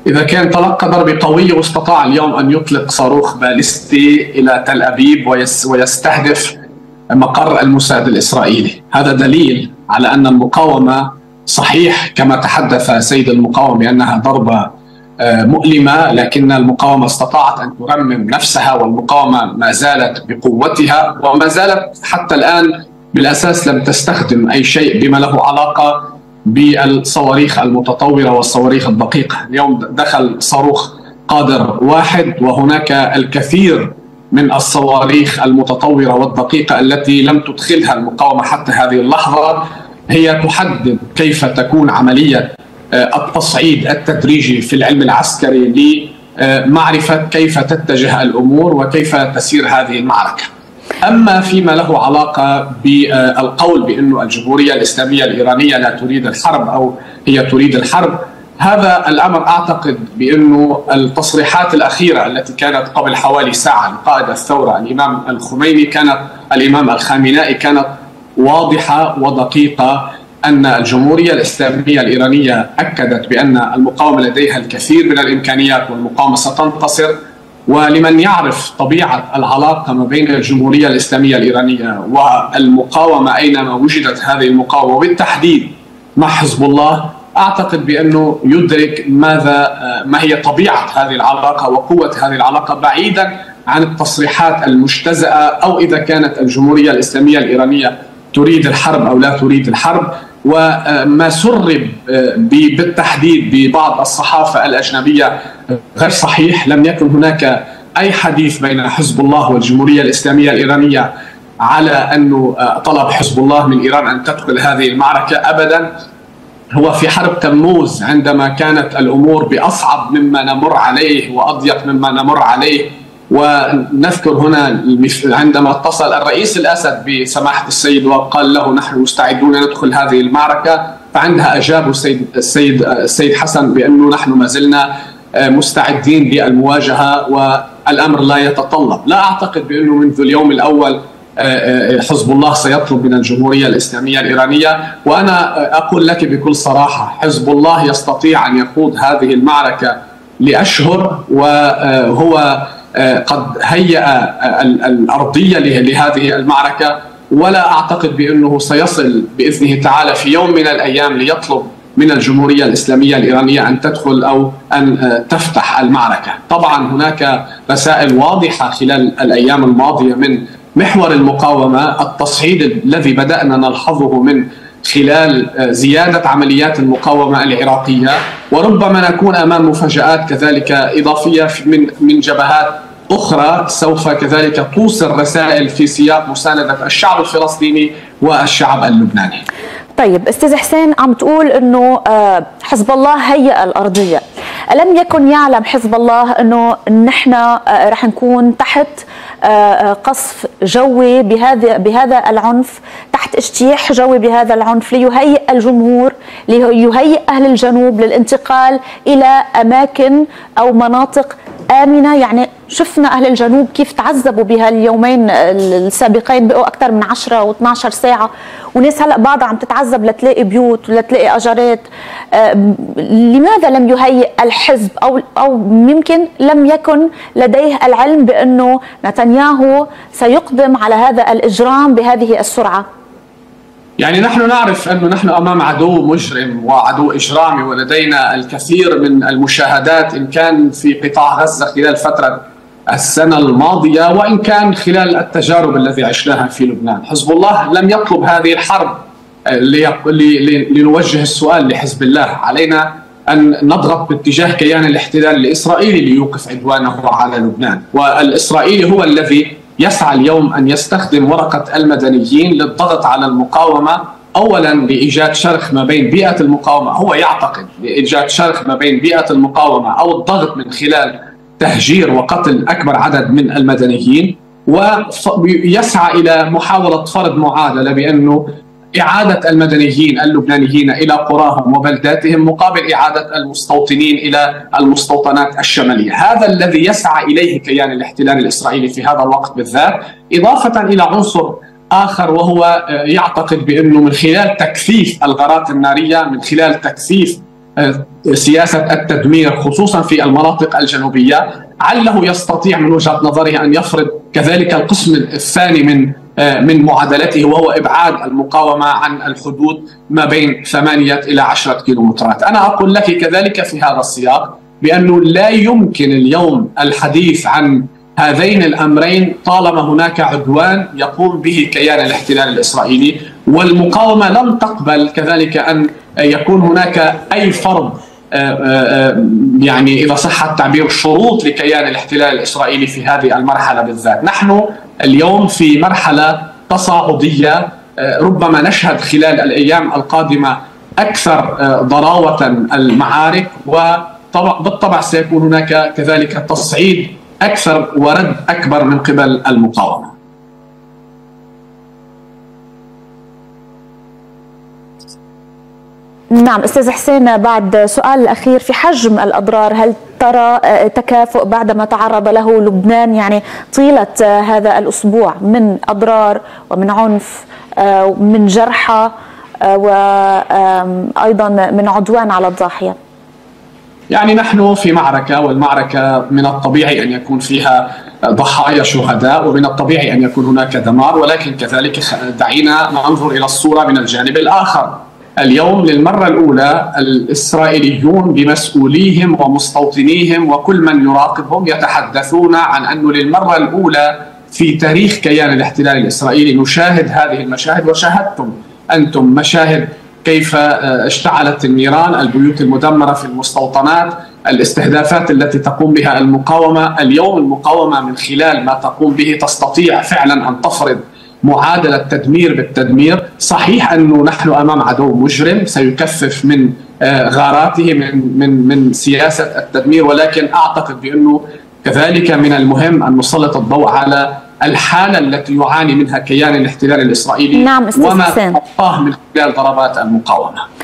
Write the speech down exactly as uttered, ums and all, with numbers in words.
إذا كان تلقى ضربة قوية واستطاع اليوم أن يطلق صاروخ باليستي إلى تل أبيب ويستهدف مقر الموساد الإسرائيلي، هذا دليل على أن المقاومة صحيح كما تحدث سيد المقاوم بأنها ضربة مؤلمة، لكن المقاومة استطاعت أن ترمم نفسها، والمقاومة ما زالت بقوتها وما زالت حتى الآن بالأساس لم تستخدم أي شيء بما له علاقة بالصواريخ المتطورة والصواريخ الدقيقة. اليوم دخل صاروخ قادر واحد، وهناك الكثير من الصواريخ المتطورة والدقيقة التي لم تدخلها المقاومة حتى هذه اللحظة. هي تحدد كيف تكون عملية التصعيد التدريجي في العلم العسكري لمعرفة كيف تتجه الأمور وكيف تسير هذه المعركة. أما فيما له علاقة بالقول بأن الجمهورية الإسلامية الإيرانية لا تريد الحرب أو هي تريد الحرب، هذا الأمر أعتقد بأنه التصريحات الأخيرة التي كانت قبل حوالي ساعة لقائد الثورة الإمام الخميني كانت الإمام الخامنائي كانت واضحة ودقيقة، أن الجمهورية الإسلامية الإيرانية أكدت بأن المقاومة لديها الكثير من الإمكانيات والمقاومة ستنتصر. ولمن يعرف طبيعة العلاقة ما بين الجمهورية الإسلامية الإيرانية والمقاومة أينما وجدت هذه المقاومة وبالتحديد مع حزب الله، أعتقد بأنه يدرك ماذا ما هي طبيعة هذه العلاقة وقوة هذه العلاقة، بعيدا عن التصريحات المجتزأة أو إذا كانت الجمهورية الإسلامية الإيرانية تريد الحرب أو لا تريد الحرب. وما سرب بالتحديد ببعض الصحافة الأجنبية غير صحيح. لم يكن هناك أي حديث بين حزب الله والجمهورية الإسلامية الإيرانية على أنه طلب حزب الله من إيران أن تدخل هذه المعركة أبدا. هو في حرب تموز عندما كانت الأمور بأصعب مما نمر عليه وأضيق مما نمر عليه، ونذكر هنا عندما اتصل الرئيس الأسد بسماحة السيد وقال له نحن مستعدون ندخل هذه المعركة، فعندها أجاب السيد السيد السيد حسن بأنه نحن ما زلنا مستعدين للمواجهة والأمر لا يتطلب. لا أعتقد بأنه منذ اليوم الأول حزب الله سيطلب من الجمهورية الإسلامية الإيرانية، وأنا أقول لك بكل صراحة حزب الله يستطيع أن يخوض هذه المعركة لأشهر، وهو قد هيأ الأرضية لهذه المعركة، ولا أعتقد بأنه سيصل بإذنه تعالى في يوم من الأيام ليطلب من الجمهورية الإسلامية الإيرانية أن تدخل أو أن تفتح المعركة. طبعا هناك رسائل واضحة خلال الأيام الماضية من محور المقاومة، التصعيد الذي بدأنا نلحظه من خلال زيادة عمليات المقاومة العراقية، وربما نكون أمام مفاجآت كذلك إضافية من من جبهات أخرى سوف كذلك توصل رسائل في سياق مساندة الشعب الفلسطيني والشعب اللبناني. طيب أستاذ حسين، عم تقول أنه حزب الله هيئ الأرضية، ألم يكن يعلم حزب الله أنه نحن رح نكون تحت قصف جوي بهذا بهذا العنف، تحت اجتياح جوي بهذا العنف، ليهيئ الجمهور، ليهيئ أهل الجنوب للانتقال إلى أماكن أو مناطق آمنة؟ يعني شفنا أهل الجنوب كيف تعذبوا بها اليومين السابقين، بقوا أكثر من عشرة واثني عشر ساعة، وناس هلأ بعضها عم تتعذب لتلاقي بيوت ولتلاقي أجارات. آه لماذا لم يهيئ الحزب أو أو ممكن لم يكن لديه العلم بأنه نتنياهو سيقدم على هذا الإجرام بهذه السرعة؟ يعني نحن نعرف أنه نحن أمام عدو مجرم وعدو إجرامي، ولدينا الكثير من المشاهدات إن كان في قطاع غزة خلال فترة السنة الماضية وإن كان خلال التجارب التي عشناها في لبنان. حزب الله لم يطلب هذه الحرب. لنوجه السؤال لحزب الله، علينا أن نضغط باتجاه كيان الاحتلال الإسرائيلي ليوقف عدوانه على لبنان، والإسرائيلي هو الذي يسعى اليوم أن يستخدم ورقة المدنيين للضغط على المقاومة، أولا لإيجاد شرخ ما بين بيئة المقاومة، هو يعتقد لإيجاد شرخ ما بين بيئة المقاومة أو الضغط من خلال تهجير وقتل أكبر عدد من المدنيين، ويسعى إلى محاولة فرض معادلة بأنه إعادة المدنيين اللبنانيين إلى قراهم وبلداتهم مقابل إعادة المستوطنين إلى المستوطنات الشمالية. هذا الذي يسعى إليه كيان الاحتلال الإسرائيلي في هذا الوقت بالذات، إضافة إلى عنصر آخر وهو يعتقد بأنه من خلال تكثيف الغارات النارية، من خلال تكثيف سياسة التدمير خصوصا في المناطق الجنوبية، عله يستطيع من وجهة نظره أن يفرض كذلك القسم الثاني من من معادلته، وهو إبعاد المقاومة عن الحدود ما بين ثمانية إلى عشرة كيلومترات. أنا أقول لك كذلك في هذا السياق بأنه لا يمكن اليوم الحديث عن هذين الأمرين طالما هناك عدوان يقوم به كيان الاحتلال الإسرائيلي، والمقاومة لم تقبل كذلك أن يكون هناك أي فرض يعني إذا صح التعبير شروط لكيان الاحتلال الإسرائيلي في هذه المرحلة بالذات. نحن اليوم في مرحلة تصاعدية، ربما نشهد خلال الأيام القادمة أكثر ضراوة المعارك، وبالطبع سيكون هناك كذلك تصعيد أكثر ورد أكبر من قبل المقاومة. نعم أستاذ حسين، بعد سؤال الأخير في حجم الأضرار، هل ترى تكافؤ بعدما تعرض له لبنان يعني طيلة هذا الأسبوع من أضرار ومن عنف ومن جرحى وأيضا من عدوان على الضاحية؟ يعني نحن في معركة، والمعركة من الطبيعي أن يكون فيها ضحايا شهداء ومن الطبيعي أن يكون هناك دمار، ولكن كذلك دعينا ننظر إلى الصورة من الجانب الآخر. اليوم للمرة الأولى الإسرائيليون بمسؤوليهم ومستوطنيهم وكل من يراقبهم يتحدثون عن أنه للمرة الأولى في تاريخ كيان الاحتلال الإسرائيلي نشاهد هذه المشاهد، وشاهدتم أنتم مشاهد كيف اشتعلت النيران، البيوت المدمرة في المستوطنات، الاستهدافات التي تقوم بها المقاومة. اليوم المقاومة من خلال ما تقوم به تستطيع فعلا أن تفرض معادلة تدمير بالتدمير. صحيح أنه نحن أمام عدو مجرم سيكثف من غاراته من من من سياسة التدمير، ولكن أعتقد بأنه كذلك من المهم أن نسلط الضوء على الحالة التي يعاني منها كيان الاحتلال الإسرائيلي. نعم وما تلقاه من خلال ضربات المقاومة.